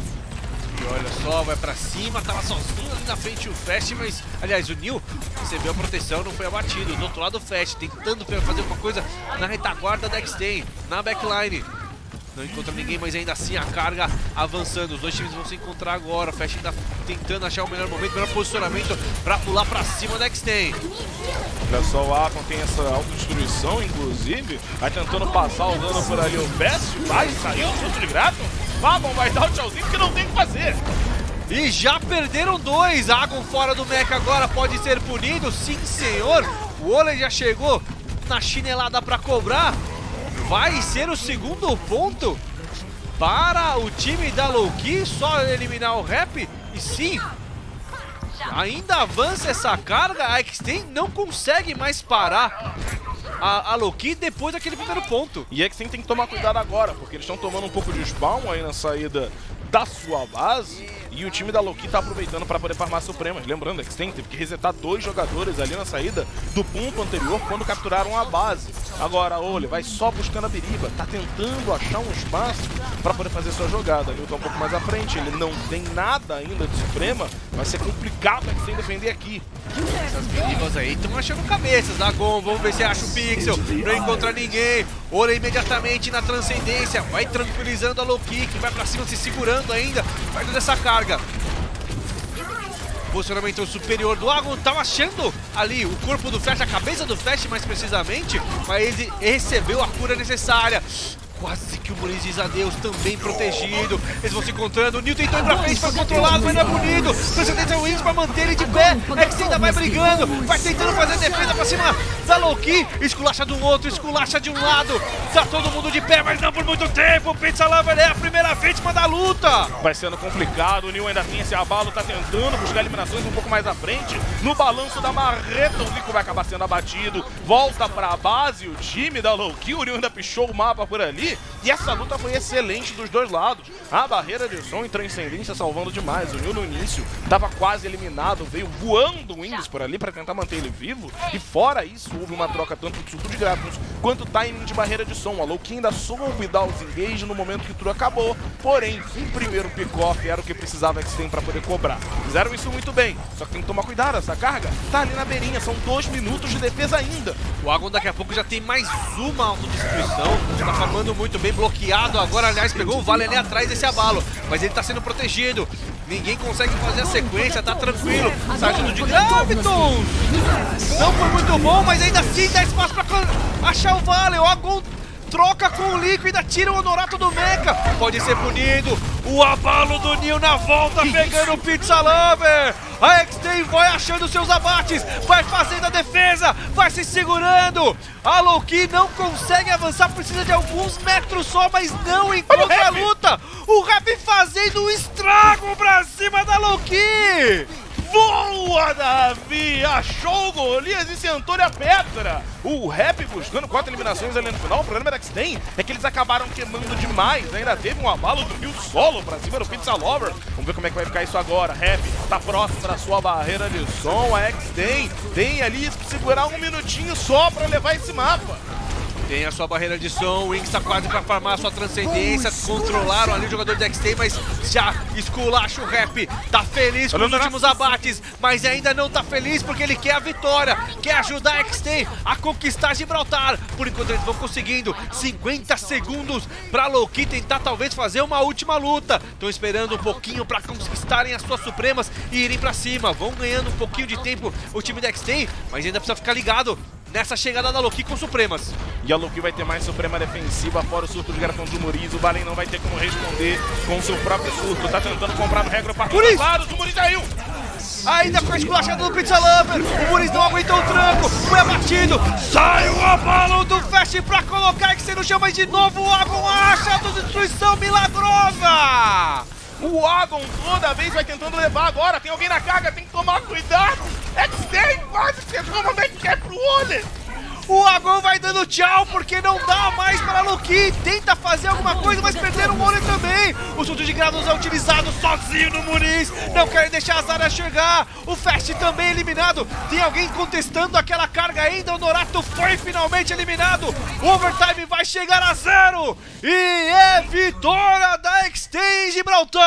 E olha só, vai pra cima, tava sozinho ali na frente o Fast, mas, aliás, o Nil recebeu a proteção, não foi abatido. Do outro lado o Fast, tentando fazer uma coisa na retaguarda da X-Ten, na backline. Não encontra ninguém, mas ainda assim a carga avançando. Os dois times vão se encontrar agora. O Fast ainda tentando achar o melhor momento, o melhor posicionamento pra pular pra cima da X-Ten. Olha só, o Akon tem essa autodestruição, inclusive. Vai tentando passar o dano por ali. O Fast vai, saiu o chute de grato. Agon vai dar o tchauzinho porque não tem o que fazer. E já perderam dois. Agon fora do mecha agora pode ser punido. Sim, senhor. O Ole já chegou na chinelada pra cobrar. Vai ser o segundo ponto para o time da Loki. Só eliminar o Rap. E sim, ainda avança essa carga. A X-Ten não consegue mais parar a, a Loki depois daquele primeiro ponto. E a X-Ten tem que tomar cuidado agora, porque eles estão tomando um pouco de spawn aí na saída da sua base. E o time da Loki tá aproveitando para poder farmar supremas. Lembrando, a X-Ten teve que resetar dois jogadores ali na saída do ponto anterior quando capturaram a base. Agora, olha, vai só buscando a Biriba. Tá tentando achar um espaço para poder fazer sua jogada. Ele tá um pouco mais à frente, ele não tem nada ainda de suprema. Vai ser complicado a X-Ten defender aqui. Essas Biribas aí estão achando cabeças. Agon, vamos ver se acha o Pixel. Não encontra ninguém. Olha imediatamente na transcendência. Vai tranquilizando a Loki, que vai pra cima se segurando ainda. Vai dando essa carga. Posicionamento superior do Agon, tava achando ali o corpo do Flash, a cabeça do Flash mais precisamente, mas ele recebeu a cura necessária. Quase que o Muniz diz adeus, também protegido. Eles vão se encontrando, o Nil tentou ir pra frente pra controlar, mas não é bonito. Transcendência Wings pra manter ele de pé. X ainda vai brigando, vai tentando fazer defesa pra cima da Loki. Esculacha de um outro, esculacha de um lado. Tá todo mundo de pé, mas não por muito tempo. O Pizza Lover é a primeira vítima da luta. Vai sendo complicado, o Nil ainda tem esse abalo, tá tentando buscar eliminações um pouco mais à frente. No balanço da marreta, o Nico vai acabar sendo abatido. Volta pra base, o time da Loki. O Nil ainda pichou o mapa por ali. E essa luta foi excelente dos dois lados. A barreira de som e transcendência salvando demais. O Nil no início estava quase eliminado, veio voando o Wings por ali para tentar manter ele vivo. E fora isso, houve uma troca tanto de surto de gráficos quanto timing de barreira de som. A Loki ainda soube dar os engage no momento que tudo acabou. Porém, um primeiro pick-off era o que precisava X tem para poder cobrar. Fizeram isso muito bem, só que tem que tomar cuidado. Essa carga tá ali na beirinha, são dois minutos de defesa ainda. O Agon daqui a pouco já tem mais uma autodestruição, já tá farmando muito bem, bloqueado agora, aliás, pegou o Vale ali atrás desse abalo, mas ele tá sendo protegido, ninguém consegue fazer a sequência, tá tranquilo, sargento de Graviton, não foi muito bom, mas ainda assim dá espaço pra achar o Vale, o Agon troca com o Liquid, tira o Honorato do Mecha, pode ser punido, o abalo do Nil na volta, pegando o Pizza Lover, a X T vai achando seus abates, vai fazendo a defesa, vai se segurando, a Loki não consegue avançar, precisa de alguns metros só, mas não encontra a luta, o Rap fazendo um estrago pra cima da Loki! Boa, Davi! Achou o Golias e sentou-lhe a pedra! O Rap buscando quatro eliminações ali no final. O problema da X-Ten é que eles acabaram queimando demais. Ainda teve um abalo do Rio solo pra cima do Pizza Lover. Vamos ver como é que vai ficar isso agora. Rap tá próximo da sua barreira de som. A X-Ten tem ali que segurar um minutinho só pra levar esse mapa. Tem a sua barreira de som, o Wings tá quase pra farmar a sua transcendência, controlaram ali o jogador de X T, mas já esculacha o Rap, tá feliz com os últimos abates, mas ainda não tá feliz porque ele quer a vitória, quer ajudar a X T a conquistar Gibraltar. Por enquanto eles vão conseguindo cinquenta segundos pra Loki tentar talvez fazer uma última luta. Estão esperando um pouquinho pra conquistarem as suas supremas e irem pra cima. Vão ganhando um pouquinho de tempo o time da X T, mas ainda precisa ficar ligado nessa chegada da Loki com supremas. E a Loki vai ter mais suprema defensiva, fora o surto de garrafão do Muniz. O Balen não vai ter como responder com o seu próprio surto. Tá tentando comprar no regra para os lados. O Muniz caiu. Ainda com a esculachada do Pizza Lover. O Muniz não aguentou o tranco. Foi abatido. Sai o abalo do Fast pra colocar que você não chama de novo. O Agon acha a destruição milagrosa. O Agon toda vez vai tentando levar agora. Tem alguém na carga, tem que tomar cuidado. X-Ten quase chegou no meio que é pro olho. O Agon vai dando tchau porque não dá mais para Loki. Tenta fazer alguma coisa, mas perderam o olho também. O surto de grados é utilizado sozinho no Muniz. Não quer deixar as áreas chegar. O Fast também eliminado. Tem alguém contestando aquela carga ainda. O Norato foi finalmente eliminado. O overtime vai chegar a zero. E é vitória da X-Ten Gibraltar.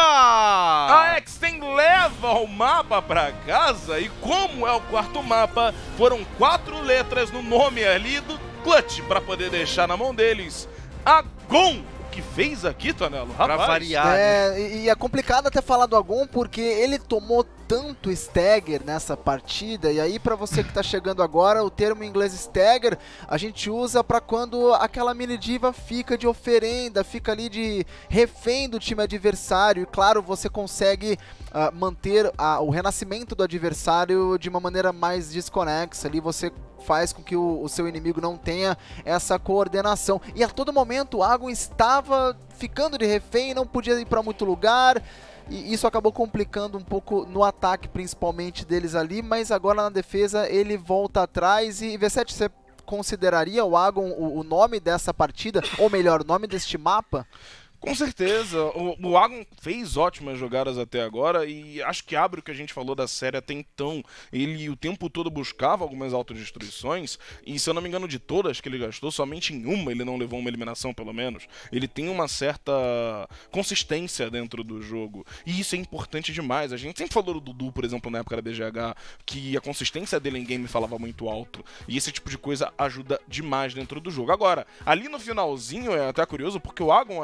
A X-Ten leva o mapa para casa. E como é o quarto mapa, foram quatro letras no nome ali do Clutch para poder deixar na mão deles. Agon, o que fez aqui, Tonelo? Pra variar. É, e é complicado até falar do Agon porque ele tomou tanto stagger nessa partida, e aí pra você que tá chegando agora, o termo em inglês stagger a gente usa pra quando aquela mini diva fica de oferenda, fica ali de refém do time adversário, e claro, você consegue uh, manter uh, o renascimento do adversário de uma maneira mais desconexa, ali você faz com que o, o seu inimigo não tenha essa coordenação, e a todo momento o Agon estava ficando de refém, não podia ir pra muito lugar, e isso acabou complicando um pouco no ataque, principalmente deles ali, mas agora na defesa ele volta atrás. E V sete, você consideraria o Agon o, o nome dessa partida, ou melhor, o nome deste mapa? Com certeza, o, o Agon fez ótimas jogadas até agora e acho que abre o que a gente falou da série até então. Ele o tempo todo buscava algumas autodestruições e, se eu não me engano, de todas que ele gastou, somente em uma ele não levou uma eliminação, pelo menos. Ele tem uma certa consistência dentro do jogo e isso é importante demais. A gente sempre falou do Dudu, por exemplo, na época da B G H, que a consistência dele em game falava muito alto e esse tipo de coisa ajuda demais dentro do jogo. Agora, ali no finalzinho é até curioso porque o Agon arremessou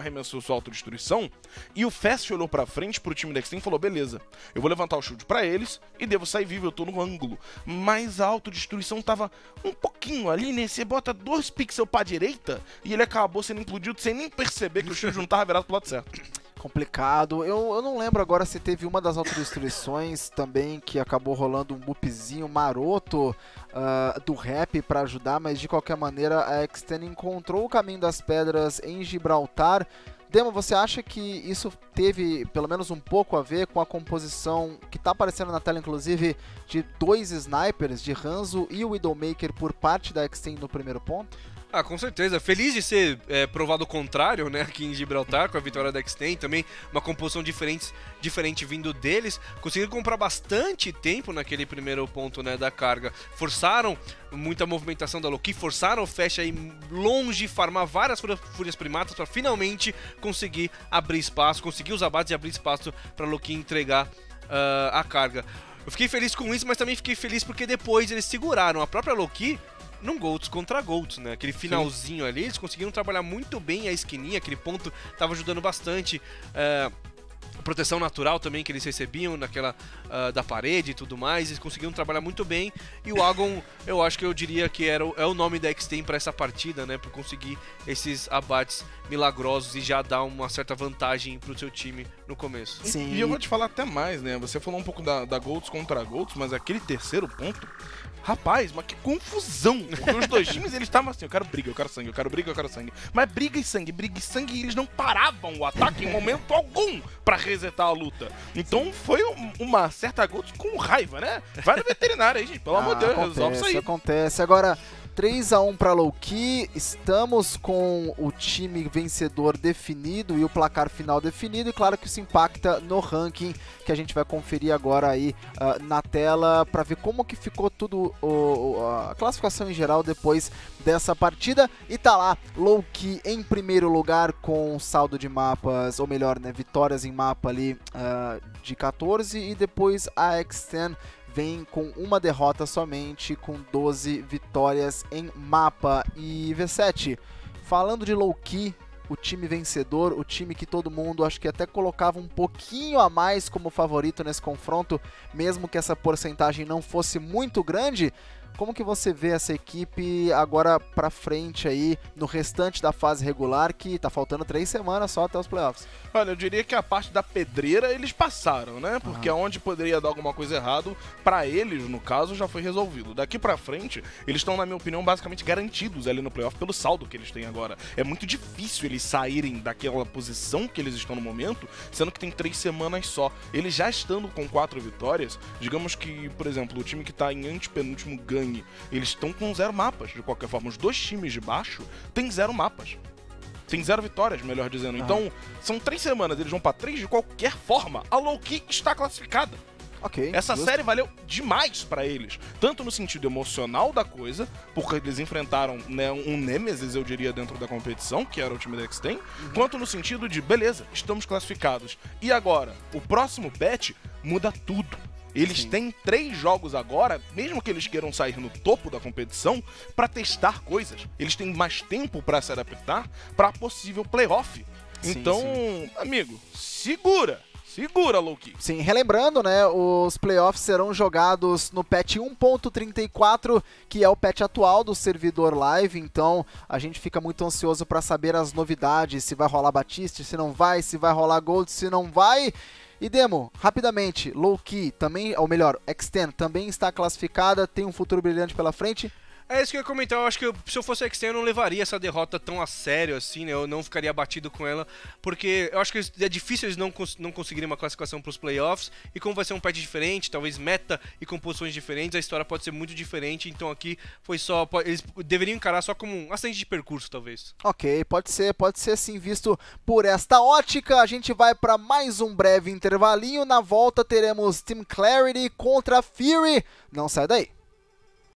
sua autodestruição, e o Fast olhou pra frente pro time da X T e falou, beleza, eu vou levantar o shield pra eles e devo sair vivo, eu tô no ângulo. Mas a autodestruição tava um pouquinho ali, né? Você bota dois pixels pra direita e ele acabou sendo implodido sem nem perceber que o shield não tava virado pro lado certo. Complicado. Eu, eu não lembro agora se teve uma das autodestruições também que acabou rolando um boopzinho maroto uh, do rap pra ajudar, mas de qualquer maneira a X T N encontrou o caminho das pedras em Gibraltar. Demo, você acha que isso teve pelo menos um pouco a ver com a composição que tá aparecendo na tela, inclusive, de dois snipers, de Hanzo e o Widowmaker por parte da X T N no primeiro ponto? Ah, com certeza. Feliz de ser é, provado o contrário, né, aqui em Gibraltar, com a vitória da X T N, também uma composição diferente, diferente vindo deles. Conseguiram comprar bastante tempo naquele primeiro ponto, né, da carga. Forçaram muita movimentação da Loki, forçaram o Fast aí longe, farmar várias fúrias primatas para finalmente conseguir abrir espaço, conseguir os abates e abrir espaço para Loki entregar uh, a carga. Eu fiquei feliz com isso, mas também fiquei feliz porque depois eles seguraram a própria Loki num Golds contra Golds, né? Aquele finalzinho Sim. ali, eles conseguiram trabalhar muito bem a esquininha, aquele ponto tava ajudando bastante. É, proteção natural também que eles recebiam naquela uh, da parede e tudo mais, eles conseguiram trabalhar muito bem. E o Agon, eu acho que eu diria que era o, é o nome da X T N para essa partida, né? Por conseguir esses abates milagrosos e já dar uma certa vantagem pro seu time no começo. Sim. E eu vou te falar até mais, né? Você falou um pouco da, da Golds contra Golds, mas aquele terceiro ponto, rapaz, mas que confusão! Porque os dois times, eles estavam assim, eu quero briga, eu quero sangue, eu quero briga, eu quero sangue. Mas briga e sangue, briga e sangue, e eles não paravam o ataque em momento algum pra resetar a luta. Então foi um, uma certa Golds com raiva, né? Vai no veterinário aí, gente, pelo ah, amor de Deus, acontece, resolve isso aí. Acontece, agora três a um para Loki, estamos com o time vencedor definido e o placar final definido, e claro que isso impacta no ranking, que a gente vai conferir agora aí uh, na tela, para ver como que ficou tudo, o, a classificação em geral depois dessa partida. E tá lá, Loki em primeiro lugar com saldo de mapas, ou melhor, né, vitórias em mapa ali uh, de quatorze, e depois a X T N vem com uma derrota somente, com doze vitórias em mapa. E V sete, falando de Loki, o time vencedor, o time que todo mundo acho que até colocava um pouquinho a mais como favorito nesse confronto, mesmo que essa porcentagem não fosse muito grande, como que você vê essa equipe agora pra frente aí, no restante da fase regular, que tá faltando três semanas só até os playoffs? Olha, eu diria que a parte da pedreira eles passaram, né? Porque uhum. onde poderia dar alguma coisa errado, pra eles, no caso, já foi resolvido. Daqui pra frente, eles estão, na minha opinião, basicamente garantidos ali no playoff pelo saldo que eles têm agora. É muito difícil eles saírem daquela posição que eles estão no momento, sendo que tem três semanas só. Eles já estando com quatro vitórias, digamos que, por exemplo, o time que tá em antepenúltimo ganhe, eles estão com zero mapas, de qualquer forma. Os dois times de baixo têm zero mapas. Tem zero vitórias, melhor dizendo. Ah. Então, são três semanas, eles vão pra três de qualquer forma. A Loki está classificada. Ok. Essa justo. série valeu demais pra eles. Tanto no sentido emocional da coisa, porque eles enfrentaram, né, um nêmesis, eu diria, dentro da competição, que era o time da X T N, uhum. quanto no sentido de, beleza, estamos classificados. E agora, o próximo patch muda tudo. Eles Sim. têm três jogos agora, mesmo que eles queiram sair no topo da competição, para testar coisas. Eles têm mais tempo para se adaptar para possível playoff. Sim, então, sim. amigo, segura! Segura, Loki. Sim, relembrando, né, os playoffs serão jogados no patch um ponto trinta e quatro, que é o patch atual do servidor live, então a gente fica muito ansioso para saber as novidades, se vai rolar Batiste, se não vai, se vai rolar Gold, se não vai. E Demo, rapidamente, Loki também, ou melhor, X T N também está classificada, tem um futuro brilhante pela frente. É isso que eu ia comentar, eu acho que eu, se eu fosse X T N eu não levaria essa derrota tão a sério assim, né? Eu não ficaria abatido com ela, porque eu acho que é difícil eles não, cons não conseguirem uma classificação para os playoffs, e como vai ser um patch diferente, talvez meta e composições diferentes, a história pode ser muito diferente, então aqui foi só, eles deveriam encarar só como um acidente de percurso, talvez. Ok, pode ser, pode ser sim, visto por esta ótica. A gente vai para mais um breve intervalinho, na volta teremos Team Clarity contra Fury, não sai daí.